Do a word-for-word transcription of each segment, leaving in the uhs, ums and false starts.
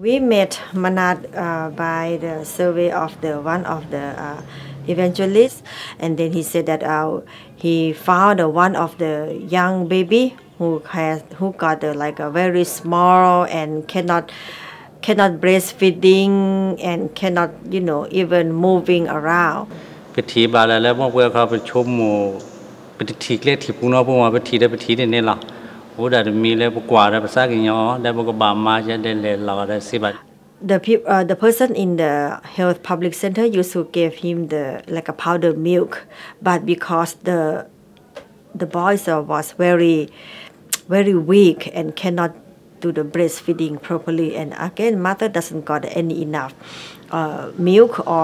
We met Manat uh, by the survey of the one of the uh, evangelists, and then he said that uh, he found uh, one of the young baby who has who got uh, like a very small and cannot cannot breastfeeding and cannot you know even moving around. ไปทีบาแล้วแล้วพวกเขาไปชมหมู่ไปทีเล็กทีพวกน้องพวกมาไปทีได้ไปทีได้เนี่ยหรอโอ้ได้มีเลยพวกกว่าได้ภาษากี่ย้อได้พวกบามาจะได้เลยเราได้สิบ The people, uh, the person in the health public center used to give him the like a powder milk, but because the the boy was very very weak and cannot do the breastfeeding properly, and again mother doesn't got any enough uh, milk or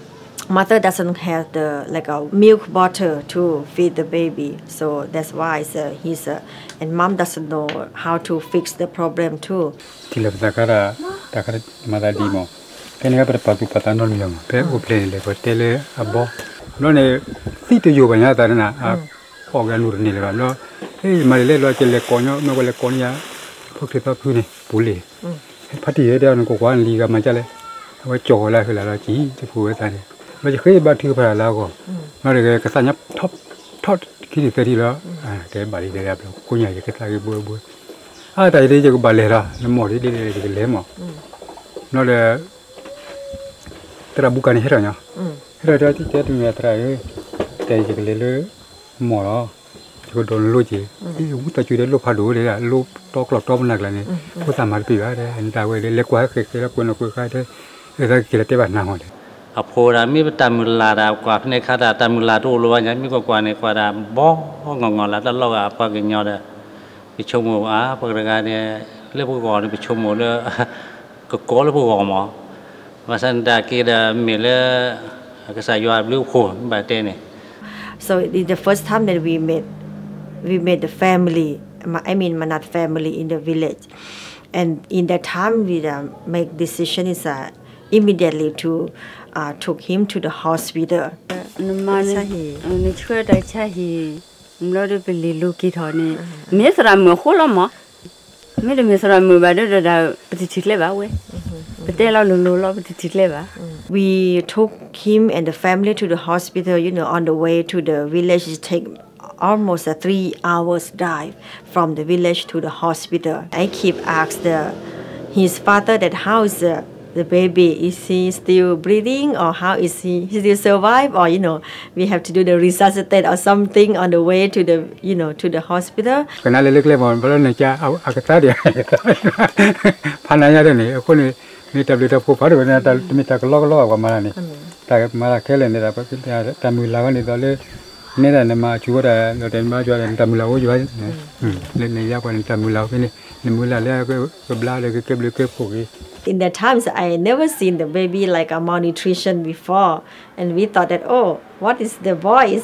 mother doesn't have the like a milk bottle to feed the baby, so that's why so he's uh, and mom doesn't know how to fix the problem too. Tila takara takara mada dimo. Kene ka patu pata non miyo. Pe uple le ko tele abo. No ne sito yo banya ta na a organur ni le ba no. Eh ma le lo che le konyo me ko le konya. Phok te pa phu ni pule. Phati ye da no ko kwan li ga ma cha le. Wa jo la phla la ji te phu we ta ni. เราจะเคยบันทึกไปแล้วก็เราเลยกระสันยับท็อปท็อปคิดถึงที่แล้วอ่าแต่บาลีเดียบแล้วกูอยากจะกระสันบัวบัวอ่าแต่เดี๋ยวจะกูบาลีละน้ำหมอที่เดี๋ยวจะเลี้ยงมั้งนั่นแหละแต่เราบุกันให้เราเนาะเราจะที่จะถึงเวลาแต่จะเลี้ยงเลยหมอละก็โดนลูกจีอู้แต่ช่วยได้ลูกพาดูเลยอะลูกตอกหลอกตอกมันหนักเลยนี่ผู้สามารถปีว่าได้เห็นตาไว้เลยเล็กกว่าเคยเคยรับคนเราคุยกันได้เออถ้ากินแล้วเจ็บหนักหมดอโพรามีตามุลาดากว่าในคาดาตามุลาดูรู้ว่าอย่างมีกว่าในกว่าดาบ่งงๆแล้วตลอดอ่ะปากยอดไปชมหมู่อ่ะปากการเนี่ยเรื่องพวกก่อนไปชมหมู่แล้วก็โก้แล้วพวกก่อนหมอว่าสันดากีดามีแล้วก็สายยอดลูกคู่แบบเต้นี่ So it's the first time that we met we met the family I mean Manat family in the village, and in that time we uh, make decision is uh, immediately to uh, took him to the hospital. นี่ช่วยได้ใช่หีเราได้ไปลีลูกกี่ทอนี่มีสระมือคู่แล้วมั้งไม่ได้มีสระมือแบบเดี๋ยวเราปฏิทินเลยบ้าเว้ยปฏิเราลุลุเราปฏิทินเลยบ้า We took him and the family to the hospital. You know, on the way to the village, it take almost a three hours drive from the village to the hospital. I keep ask the his father that how is the the baby, is he still breathing or how is he, he still survive, or you know we have to do the resuscitate or something on the way to the you know to the hospital. ก็น่าเล็กๆบ่เพราะนั่นจะเอาอากาศเดียวพันนั้นอย่างนี้คนนี้มีแต่เรื่องผู้พัฒน์เนี่ยแต่มีแต่ลอกๆกว่ามานี่แต่มาแค่เล่นนี่แต่แต่มือเราเนี่ยตอนนี้นี่แหละเนี่ยมาช่วยแต่เราเดินมาช่วยแต่มือเราก็ช่วยเล่นในยากกว่าแต่มือเราแค่นี้ในมือเราแล้วก็ก็บลาเลยก็เก็บเลยเก็บพวกนี้ In that times, I never seen the baby like a malnutrition before, and we thought that oh, what is the boy is,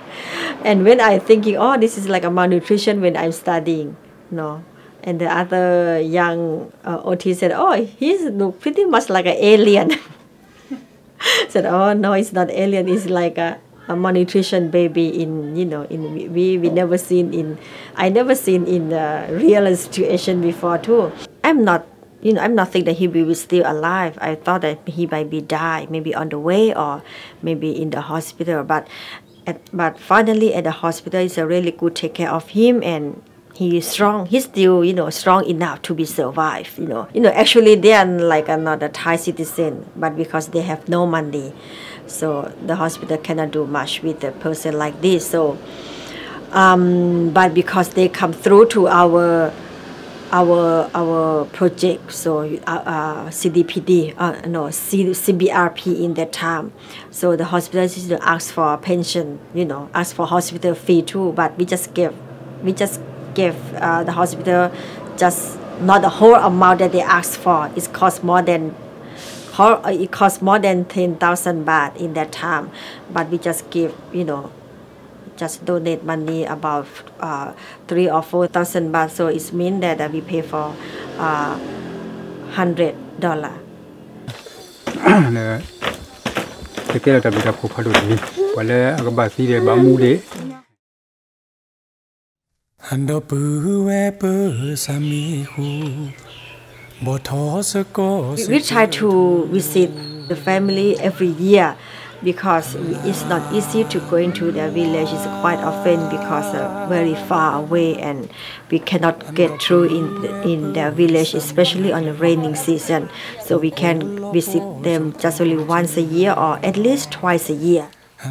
and when I thinking oh, this is like a malnutrition when I'm studying, no, and the other young uh, O T said oh, he's look pretty much like an alien. Said oh no, it's not alien, it's like a, a malnutrition baby in you know in we we never seen in I never seen in the real situation before too. I'm not. You know, I'm not thinking that he will be still alive. I thought that he might be die, maybe on the way or maybe in the hospital. But at, but finally at the hospital, it's a really good take care of him, and he is strong. He's still, you know, strong enough to be survive. You know, you know. Actually, they are like not a Thai citizen, but because they have no money, so the hospital cannot do much with a person like this. So, um, but because they come through to our our our project, so uh, uh, C D P D, uh, no C, CBRP in that time. So the hospital system asked for pension, you know, asked for hospital fee too. But we just gave, we just gave uh, the hospital just not the whole amount that they asked for. It cost more than, it cost more than ten thousand baht in that time. But we just give, you know. Just donate money about uh, three or four thousand baht, so it means that uh, we pay for uh, hundred dollar. เนี่ยแต่เราจะไปรับผู้พัฒน์นี่วันแล้วอากาศสีเดียบามูเดอันดอปือเวเปอร์สามีคู We try to visit the family every year because it's not easy to go into their village. It's quite often because uh, very far away and we cannot get through in the, in their village, especially on the raining season. So we can visit them just only once a year or at least twice a year.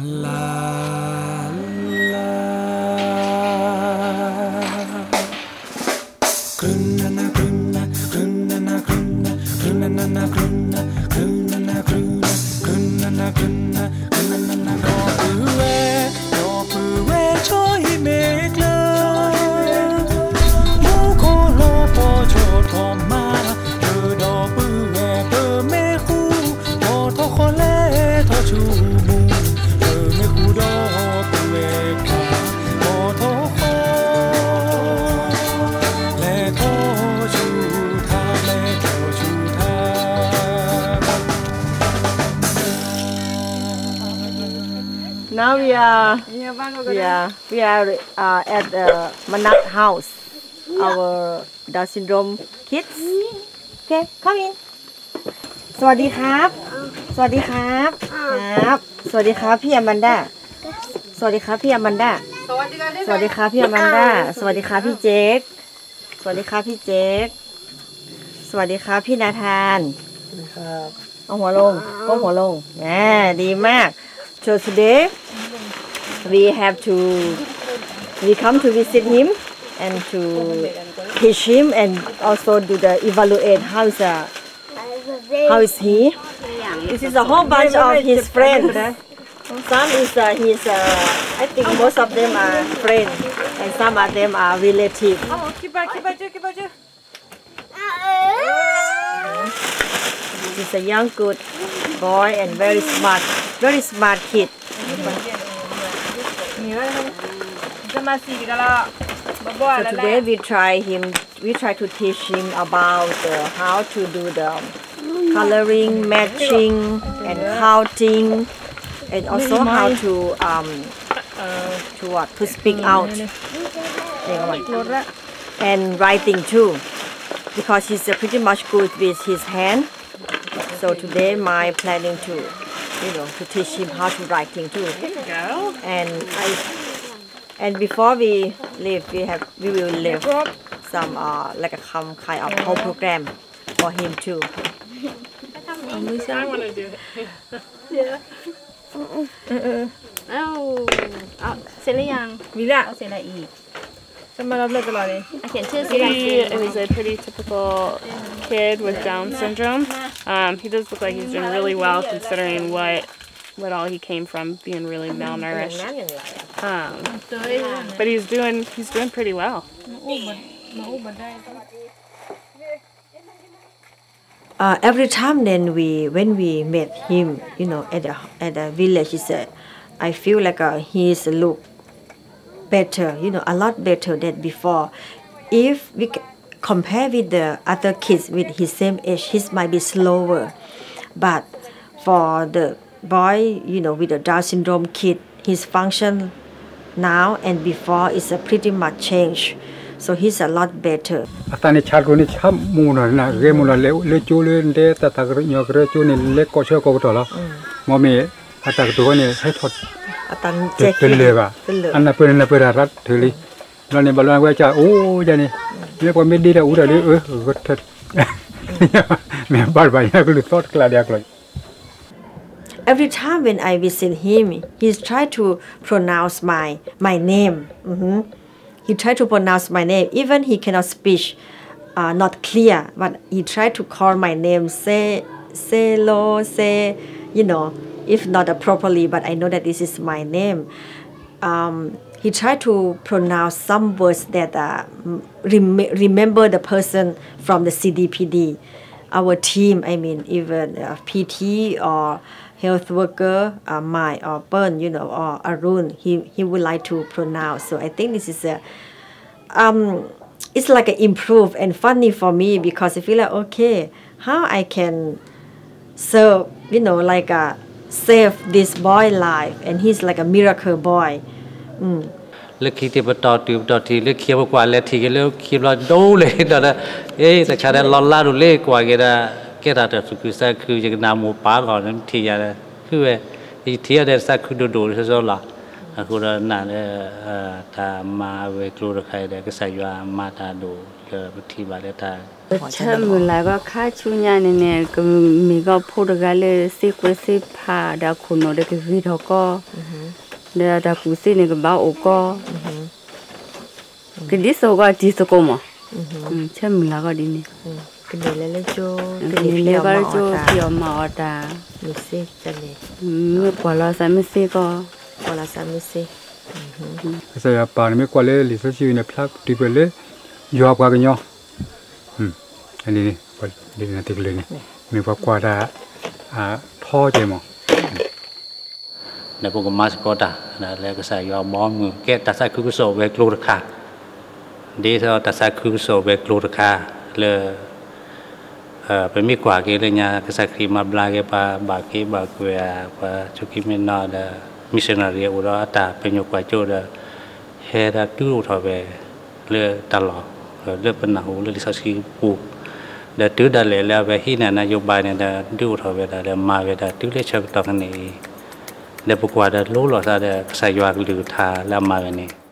Now we are we are we are uh, at the Manat house. Our Down syndrome kids. Okay, come in. สวัสดีครับ สวัสดีครับครับสวัสดีครับพี่อแมนด้าสวัสดีครับพี่อแมนด้าสวัสดีครับพี่อแมนด้าสวัสดีครับพี่เจคสวัสดีครับพี่เจคสวัสดีครับพี่นาธานเอาหัวลงก้มหัวลงแหมดีมาก So today we have to we come to visit him and to teach him and also do the evaluate how is uh, how is he. This is a whole bunch of his friends. Some is uh, his uh, I think most of them are friends and some of them are relatives. He's a young good boy and very smart, very smart kid. So today we try him, we try to teach him about uh, how to do the coloring, matching, and counting, and also how to um to what to speak out and writing too, because he's uh, pretty much good with his hand. So today my planning to, you know, to teach him how to writing too. And I, and before we leave, we have we will leave some uh like a some kind of whole program for him too. I want to do it. Yeah. เอ้าเอาเสร็จหรือยังมีละเอาเสร็จอะไรอีกจะมารับเลือกตลอดเลยเขียนชื่อสิ He is a pretty typical kid with Down syndrome. Um, he does look like he's doing really well considering what what all he came from, being really malnourished. Um, but he's doing he's doing pretty well. Uh, every time then we when we met him, you know, at the at the village, he said, I feel like uh, he's look better, you know, a lot better than before. If we compare with the other kids with his same age, his might be slower, but for the boy, you know, with the Down syndrome kid, his function now and before is a pretty much change. So he's a lot better. Atani chargoni cham muna na gemuna le le chule de tatakre nyokre chune le kocho ko tola. Momi atak to ne hai thot. Atan check le ba. Anna pe na pe rat thili. Lo ne balwa wa cha o ja ni. Ne ko me di da u da le e ko that. Me bar ba ya ko thot kla dia ko. Every time when I visit him, he's try to pronounce my my name. Mm-hmm. He tried to pronounce my name. Even he cannot speak, uh, not clear, but he tried to call my name. Say, say, lo, say, you know, if not uh, properly, but I know that this is my name. Um, he tried to pronounce some words that uh, rem remember the person from the C D P D. Our team, I mean, even uh, P T or health worker, uh, Mai or Pern, you know, or Arun, he, he would like to pronounce. So I think this is a, um, it's like an improve and funny for me because I feel like, okay, how I can serve, you know, like a save this boy life, and he's like a miracle boy. Mm. เลือกคิดที่ประตอติวต่อทีเลือกเคียวกว่าแล้วทีก็เลือกคิดเราดูเลยตอนนั้นเอ๊ะแต่ชาดลอนลาดูเล่กว่าแกได้แกได้แต่สุขุสักคือจะนำหมูป่าก่อนนั้นทีอะไรคือเอทีอะไรสักคือดูดูใช่ไหมล่ะအခုတော့နားလဲအဲဒါမာဝဲကလိုရခိုင်တဲ့ကစားရွာမာတာတို့ပတိပါလေတာချက်မလာကခါချူညာနေနေကမိကဖို့တကလည်းစေကွစေဖာဒါခုနိုတဲ့ဗီတော့ကောဒါဒါကူစီနေကဘာအိုကောကဒီစောကဒီစကောမချက်မလာကဒီနေကဒီလေလေချိုကဒီလေကချိုပြောမာတာမစေတလေမပေါ်လာစမစေကောပေါ်လာစမစေဆရာပါနေကွာလေလိစချီနေဖလက်ဒီပလေယောကွာကညောဟွန်းအဲ့ဒီဒီနေတိကလေးနေဘကွာတာအာထောကြမောในพวกมาสปอร์ตอ่ะนะแล้วก็ใส่ยอมอมแกตัดใส่คือโซเวกลูราคาดีเท่าตัดใส่คือโซเวกลูราคาเลยเอ่อเป็นมีกว่าเกเลยเนี่ยก็ใส่ครีมมาบลาเกปาบาเกบาเกวปาชุกิเมนอเดมิชชันนารีอุดรตาเป็นยกว่าโจเดเฮดาตู้ทอเวเลยตลอดเลยเป็นหนาหูเลยลิซาซีปูเดตื้อดาเลยแล้วเวฮีเนี่ยนายกบายเนี่ยตู้ทอเวดาเดมาเวดาตู้เล็กชอบตอนนี้เดี๋ยวพวกว่าเดี๋ยวรู้หรอซะเดี๋ยวใส่ยาหรือทาแล้วมาแบบนี้